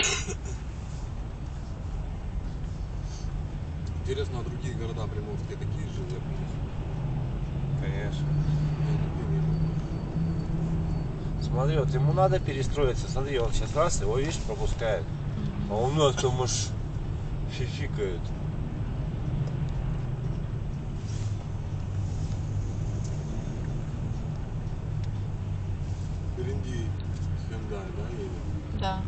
Интересно, а другие города приморские такие же, я понимаю? Конечно. Я нигде не был. Смотри, вот ему надо перестроиться. Смотри, он сейчас раз, его, видишь, пропускает. А у нас там уж фификают. Впереди Hyundai, да, едет? Да.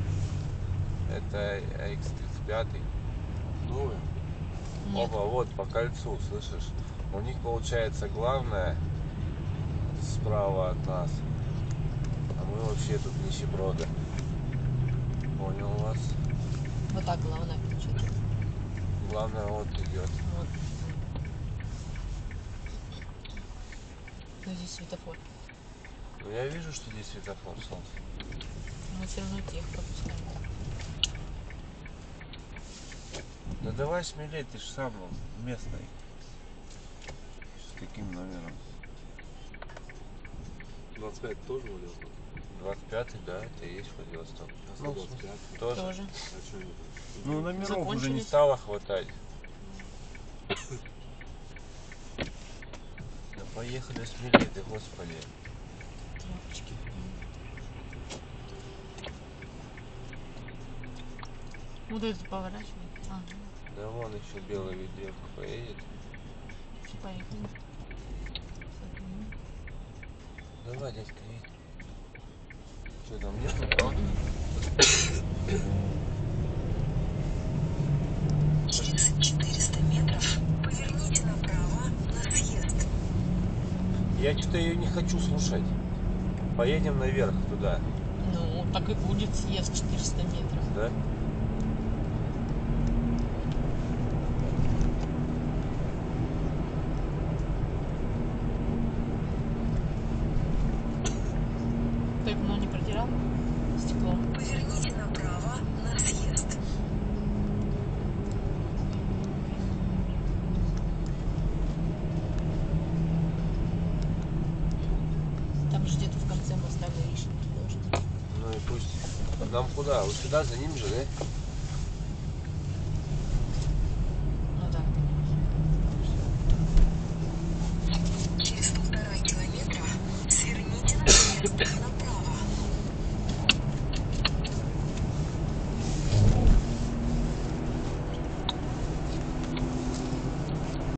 Это X35. Новая? Нет. Оба, вот по кольцу, слышишь? У них получается главное справа от нас. А мы вообще тут нищеброды. Понял вас? Вот так главное включить. Главное вот идет. Вот. Ну здесь светофор. Ну, я вижу, что здесь светофор, солнце. Мы все равно тех пропускаем. Да давай смелее, ты ж сам местный. С таким номером. 25 тоже Владивосток? 25-й, да, это и есть Владивосток. А Ну, 125? тоже. Тоже. А что они там? Ну, номеров уже не Закончились. стало хватать. Да поехали смелее ты, господи. Тряпочки. Вот это поворачивает. Ага. Да вон еще белая ведерка поедет. Поехали. Давай, дядька, едь. Что там, нет никого? Через 400 метров поверните направо на съезд. Я что-то ее не хочу слушать. Поедем наверх туда, Ну, так и будет съезд 400 метров. да? Ты окно не протирал? Стекло. Поверните направо на съезд. Там же где-то в конце моста гаишники должны. Ну и пусть. Нам куда? Вот сюда, за ним же, да?